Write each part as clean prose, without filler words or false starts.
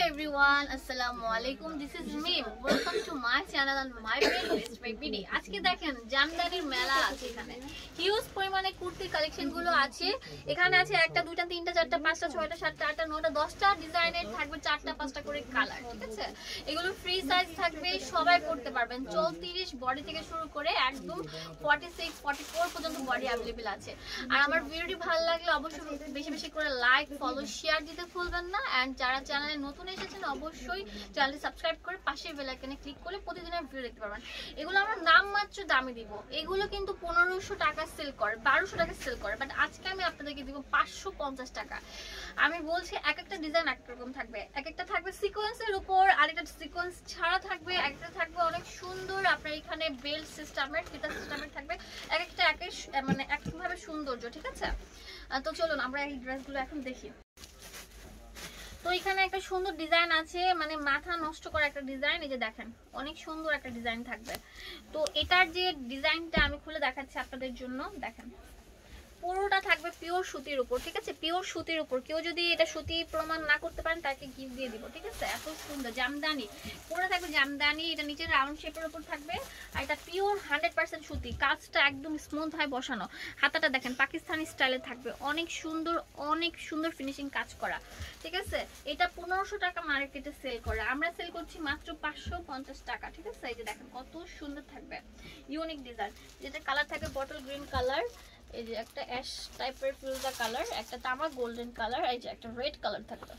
everyone, assalamu alaikum. This is Mim. Welcome to my channel and my playlist by BD. আজকে দেখেন জামদানির মেলা আছে এখানে। হিউজ পরিমাণে কুর্তি কালেকশন গুলো আছে। এখানে আছে একটা দুইটা তিনটা চারটা পাঁচটা ছয়টা সাতটা আটটা নয়টা 10টা ডিজাইনের থাকবে, চারটা পাঁচটা করে কালার, ঠিক আছে? এগুলো ফ্রি সাইজ থাকবে, সবাই পড়তে পারবেন। 34 বডি থেকে শুরু করে একদম 46 44 পর্যন্ত বডি अवेलेबल আছে। আর আমার ভিডিওটি ভালো লাগলে অবশ্যই বেশি বেশি করে লাইক ফলো শেয়ার দিতে ভুলবেন না। এন্ড যারা চ্যানেলে নতুন এসেছেন অবশ্যই চ্যানেলটি সাবস্ক্রাইব করে পাশের বেল আইকনে ক্লিক করে প্রতিদিনের ভিডিও দেখতে পারবেন। এগুলো আমরা নাম মাত্র দামে দিব। এগুলো কিন্তু 1500 টাকা সেল করে, 1200 টাকা সেল করে, বাট আজকে আমি আপনাদেরকে দিব 550 টাকা। আমি বলছি এক একটা ডিজাইন এক রকম থাকবে, এক একটা থাকবে সিকোয়েন্সের উপর, আর একটা সিকোয়েন্স ছাড়া থাকবে, একটা থাকবে অনেক সুন্দর আপনার এখানে বেল্ট সিস্টেমের, ফিতা সিস্টেমের থাকবে, এক একটা মানে একভাবে সৌন্দর্য, ঠিক আছে? তো চলুন আমরা এই ড্রেসগুলো এখন দেখি। তো এখানে একটা সুন্দর ডিজাইন আছে, মানে মাথা নষ্ট করা একটা ডিজাইন। এই যে দেখেন অনেক সুন্দর একটা ডিজাইন থাকবে। তো এটার যে ডিজাইনটা আমি খুলে দেখাচ্ছি আপনাদের জন্য। দেখেন পুরোটা থাকবে পিওর সুতির উপর, ঠিক আছে? পিওর সুতির উপর। কেউ যদি এটা সুতি প্রমাণ না করতে পারেন তাকে গিফট দিয়ে দিব, ঠিক আছে? এত সুন্দর জামদানি, পুরো থাকবে জামদানি। এটা নিচে রাউন্ড শেপের উপর থাকবে, আর এটা পিওর 100% সুতি। কাজটা একদম স্মুথ হয় বসানো। হাতাটা দেখেন পাকিস্তানি স্টাইলে থাকবে, অনেক সুন্দর ফিনিশিং কাজ করা, ঠিক আছে? এটা 1500 টাকা মার্কেটে সেল করে, আমরা সেল করছি মাত্র 550 টাকা, ঠিক আছে? এই যে দেখেন কত সুন্দর থাকবে, ইউনিক ডিজাইন। যেটা কালার থাকে বটল গ্রিন কালার, এই যে একটা অ্যাশ টাইপের ফিরোজা কালার, একটা তামা গোল্ডেন কালার, এই যে একটা রেড কালার থাকবে।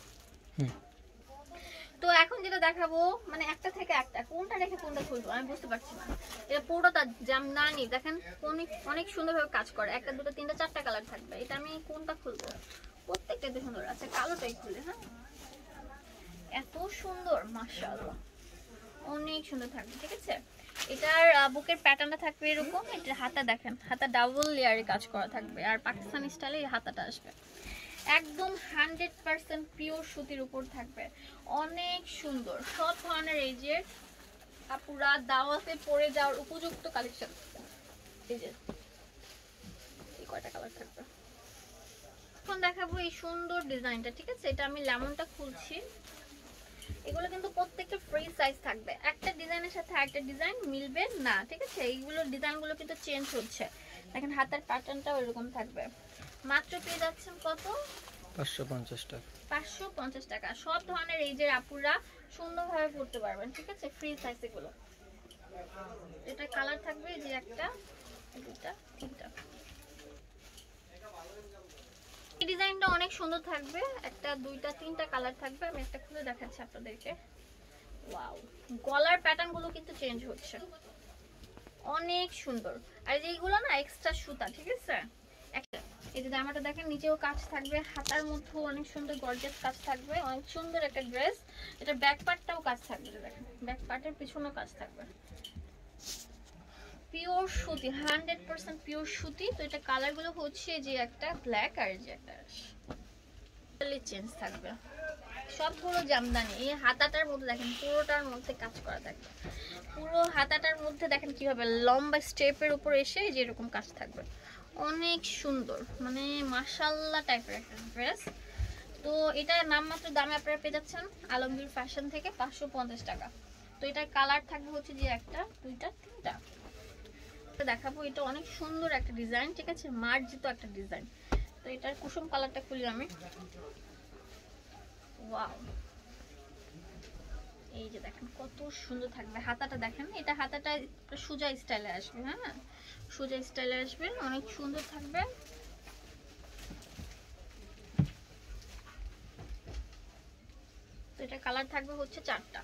তো এখন যেটা দেখাবো মানে একটা থেকে একটা, কোনটা রেখে কোনটা খুলবো আমি বুঝতে পারছি না। এটা পুরোটা জামদানি, দেখেন অনেক সুন্দরভাবে কাজ করে। একটা দুটো তিনটা চারটা কালার থাকবে। এটা আমি কোনটা খুলবো? প্রত্যেকটা সুন্দর আছে, কালোটাই খুলে। হ্যাঁ, এত সুন্দর, মাশাআল্লাহ, অনেক সুন্দর থাকবে, ঠিক আছে? এটার বুকের প্যাটার্নটা থাকবে এরকম। এটা হাতা দেখেন, হাতা ডাবল লেয়ারে কাজ করা থাকবে, আর পাকিস্তানি স্টাইলে এই হাতাটা আসবে। একদম 100% পিওর সুতির উপর থাকবে, অনেক সুন্দর। সব ধরনের এই যে আপুরা দাওয়াতে পরে যাওয়ার উপযুক্ত কালেকশন। এই যে এই কয়টা কালার থাকবে। এখন দেখাবো এই সুন্দর ডিজাইনটা, ঠিক আছে? এটা আমি লেমনটা খুলছি। এগুলো কিন্তু প্রত্যেকটা ফ্রি সাইজ থাকবে, একটা ডিজাইনের সাথে আরেকটা ডিজাইন মিলবে না, ঠিক আছে? এইগুলো ডিজাইনগুলো কিন্তু চেঞ্জ হচ্ছে। দেখেন হাতের প্যাটার্নটাও এরকম থাকবে। মাত্র পেয়ে যাচ্ছেন কত? 550 টাকা। 550 টাকা। সব ধরনের এই যে আপুরা সুন্দরভাবে পড়তে পারবেন, ঠিক আছে? ফ্রি সাইজ এগুলো। এটা কালার থাকবে যে একটা দুটা তিনটা। এই ডিজাইনটা অনেক সুন্দর থাকবে, একটা দুইটা তিনটা কালার থাকবে। আমি একটা খুলে দেখাচ্ছি আপনাদেরকে। ওয়াও, গলার প্যাটার্ন গুলো কিন্তু চেঞ্জ হচ্ছে, অনেক সুন্দর। আর এইগুলো না এক্সট্রা সুতা, ঠিক আছে? এই যে জামাটা দেখেন নিচেও কাজ থাকবে, হাতার মধ্যেও অনেক সুন্দর গর্জিয়াস কাজ থাকবে, অনেক সুন্দর একটা ড্রেস। এটা ব্যাক পার্টটাও কাজ থাকবে, দেখেন ব্যাক পার্টের পিছনেও কাজ থাকবে। পিওর সুতি, 100% পিওর সুতি। তো এটা কালার গুলো হচ্ছে যে একটা ব্ল্যাক আর যে একটা চেঞ্জ থাকবে। সবগুলো জামদানি। এই হাতাটার মধ্যে দেখেন পুরোটার মধ্যে কাজ করা থাকবে, পুরো হাতাটার মধ্যে দেখেন কিভাবে লম্বা স্টেপের উপর এসে যে এরকম কাজ থাকবে, অনেক সুন্দর, মানে মাশাআল্লাহ টাইপের একটা ড্রেস। তো এটার নামমাত্র দামে আপনারা পেয়ে যাচ্ছেন আলমগীর ফ্যাশন থেকে 550 টাকা। তো এটার কালার থাকবে হচ্ছে যে একটা দুইটা তিনটা। দেখাবো এটা অনেক সুন্দর একটা ডিজাইন, ঠিক আছে? মার্জিত একটা ডিজাইন। তো এটার কুসুম কালারটা খুলি আমি। ওয়াও, এই যে দেখেন কত সুন্দর থাকবে। হাতাটা দেখেন, এটা হাতাটা সোজা স্টাইলে আসবে। হ্যাঁ, সোজা স্টাইলে আসবে, অনেক সুন্দর থাকবে। তো এটা কালার থাকবে হচ্ছে চারটা,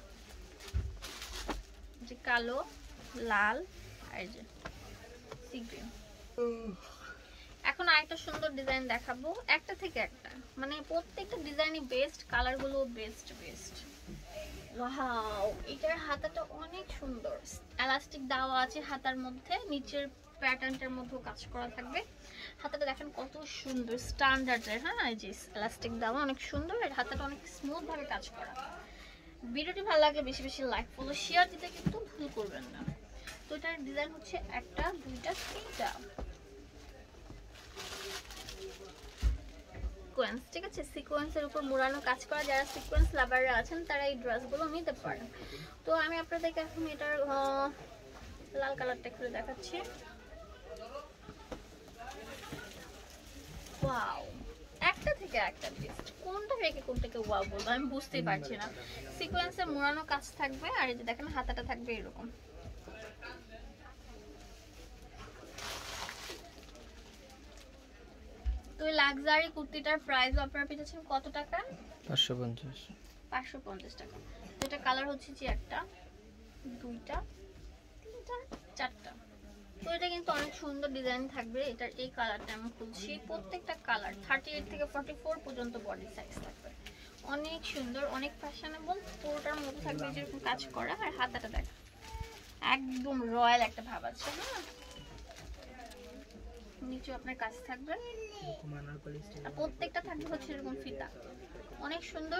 যে কালো, লাল আর যে সি গ্রিন। এখন আরেকটা সুন্দর ডিজাইন দেখাবো, একটা থেকে একটা, মানে প্রত্যেকটা ডিজাইনই বেস্ট, কালারগুলো বেস্ট। ওয়াও, এটার হাতাটা অনেক সুন্দর, এলাস্টিক দেওয়া আছে হাতার মধ্যে, নিচের প্যাটার্নটার মধ্যেও কাজ করা থাকবে। হাতাটা দেখেন কত সুন্দর স্ট্যান্ডার্ডের। হ্যাঁ, এই যে এলাস্টিক দেওয়া অনেক সুন্দর, আর হাতাটা অনেক স্মুথ ভাবে কাজ করা। ভিডিওটি ভালো লাগলে বেশি বেশি লাইক ফলো শেয়ার দিতে কিন্তু ভুল করবেন না। তো এটার ডিজাইন হচ্ছে একটা দুইটা তিনটা। সিকোয়েন্স, ঠিক আছে? সিকোয়েন্সের উপর মোড়ানো কাজ করা, যারা সিকোয়েন্স লাভাররা আছেন তারা এই ড্রেসগুলো নিতে পারেন। তো আমি আপনাদেরকে এখন এটার লাল কালারটা খুলে দেখাচ্ছি। ওয়াও, একটা থেকে একটা বেস্ট, কোনটা রেখে কোনটাকে ওয়াও বলবো আমি বুঝতেই পারছি না। সিকোয়েন্সের মোড়ানো কাজ থাকবে, আর এই যে দেখেন হাতাটা থাকবে এরকম। তো এই লাক্সারি কুর্তিটার প্রাইস আপনারা পেয়েছেন কত টাকা? 550। 550 টাকা। তো এটা কালার হচ্ছে যে একটা, দুইটা, তিনটা, চারটা। তো এটা কিন্তু অনেক সুন্দর ডিজাইন থাকবে। এটার এই কালারটা আমি খুলছি, প্রত্যেকটা কালার 38 থেকে 44 পর্যন্ত বডি সাইজ থাকবে। অনেক সুন্দর, অনেক ফ্যাশনেবল, পুরোটার মধ্যে থাকবে যেরকম কাজ করা। আর হাতাটা দেখ, একদম রয়্যাল একটা ভাব আছে। হ্যাঁ, নিচে আপনার কাজ থাকবে, আর প্রত্যেকটা থাকবে হচ্ছে এরকম ফিতা, অনেক সুন্দর।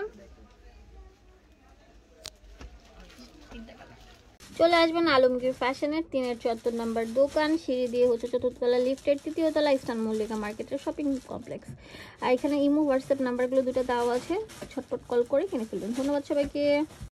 চলে আসবেন আলমগীর ফ্যাশনের 3-এর 74 নম্বর দোকান, সিঁড়ি দিয়ে হচ্ছে 4th তলা লিফটের 3য় তলা, ইস্টার্ন মল্লিকা মার্কেটের শপিং কমপ্লেক্স। আর এখানে ইমো হোয়াটসঅ্যাপ নাম্বারগুলো দুটো দেওয়া আছে, ছটপট কল করে কিনে ফেলবেন। ধন্যবাদ সবাইকে।